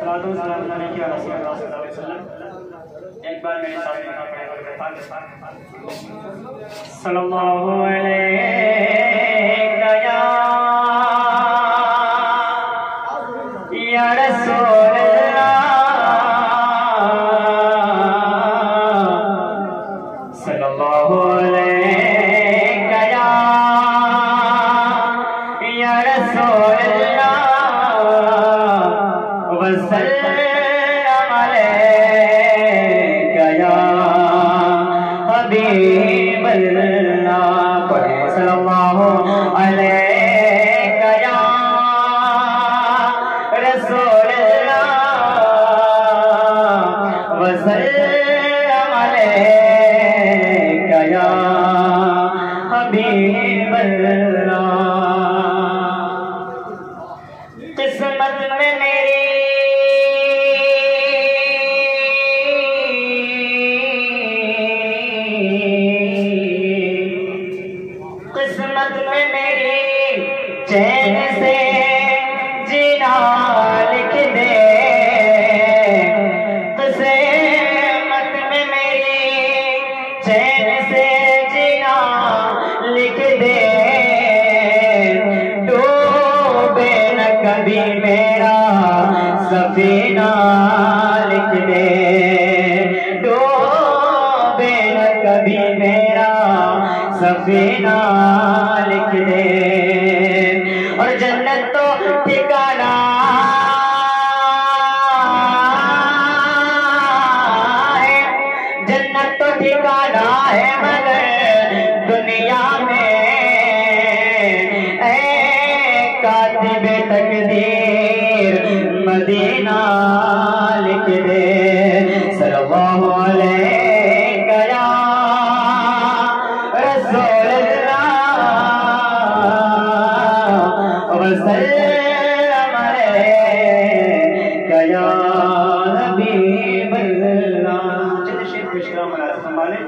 सलातो सलाम अलैहि व सल्लम। एक बार मेरे साथ पढ़ना पड़ेगा सल्लल्लाहु अलैहि या रसूल अल्लाह सल्लल्लाहु अलैहि या रसूल अल्लाह वसल्लम अलैका या हबीब अल्लाह। पढ़े सल्लल्लाहु अलैका या रसूल अल्लाह वसल्लम अलैका या हबीब अल्लाह। किस्मत में मेरी किस्मत में मेरी चैन से जीना लिख दे। किस्मत में मेरी चैन से जीना लिख दे। डूबे न कभी मेरा सफीना लिख दे। डूबे न कभी मेरा सफीना लिख दे। और जन्नत तो ठिकाना है, जन्नत तो ठिकाना है मगर दुनिया में कातिबे तकदीर मदीना लिख दे। सल्लल्लाहु अलैहि या रसूल अल्लाह वसल्लम अलैका या हबीब अल्लाह। चलिए शेर खुशराम संभाले।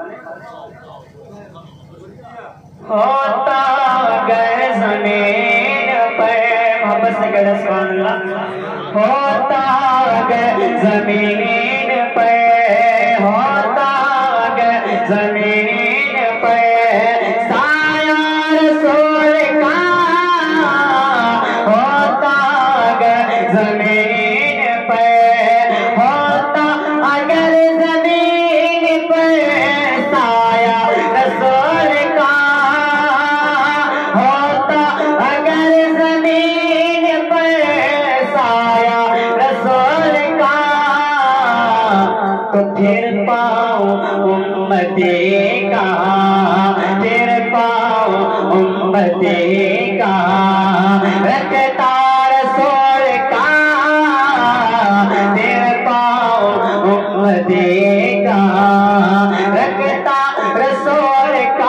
होता गर जमीन पर मोहब्बत से गला सुभान अल्लाह। होता गर जमीन पर, होता गर जमीन पर साया रसूल का। होता गर जमीन पर, होता अगर जमीन पर साया रसूल का। होता अगर जमीन पर साया रसूल का तो फिर पाऊं उम्मती का, फिर पाऊं उम्मती का। रखता रसूल का फिर पाऊं उम्मती का। रखता रसूल का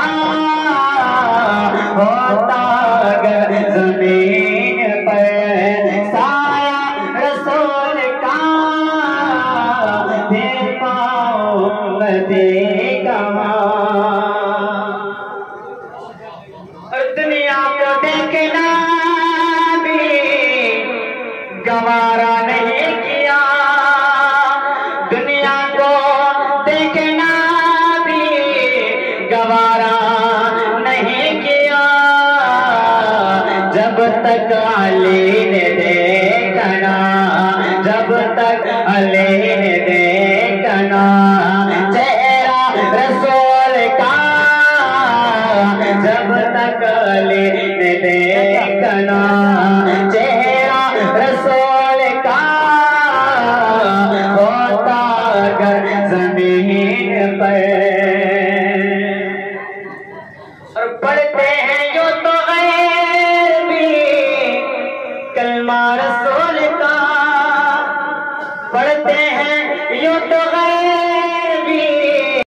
होता अगर जमीन पर साया रसूल का फिर पाऊं उम्मती का। और दुनिया को देखना भी गवारा नहीं किया। दुनिया को देखना भी गवारा नहीं किया। जब तक अली ने देखना, जब तक अली ने देखना चेहरा रसूल का। जब तक अली ने देखना चेहरा रसूल का। होता अगर जमीन पर और पढ़ते हैं जो तो गैर भी कलमा रसूल का। पढ़ते हैं यो तो